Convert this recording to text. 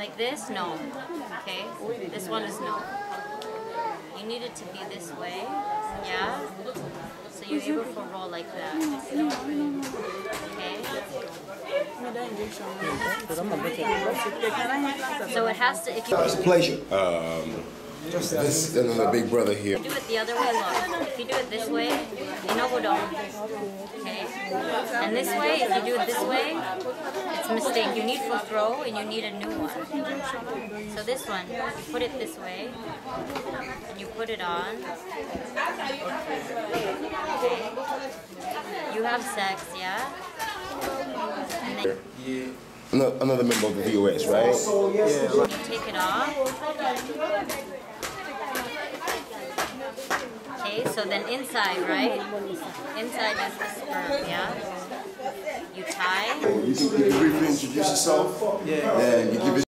Like this? No. Okay? This one is no. You need it to be this way. Yeah? So you're able to roll like that. Okay? So it has to... If you It's a pleasure. This is another big brother here. do it the other way, look. If you do it this way, inobodong. Okay? And this way, if you do it this way, it's a mistake. You need full throw and you need a new one. So this one, you put it this way, and you put it on. Okay? You have sex, yeah? And then Another member of the VOS, right? you take it off. Okay, so then inside, right? Inside is the sperm, yeah? You tie. You can briefly introduce yourself. Yeah. And you give it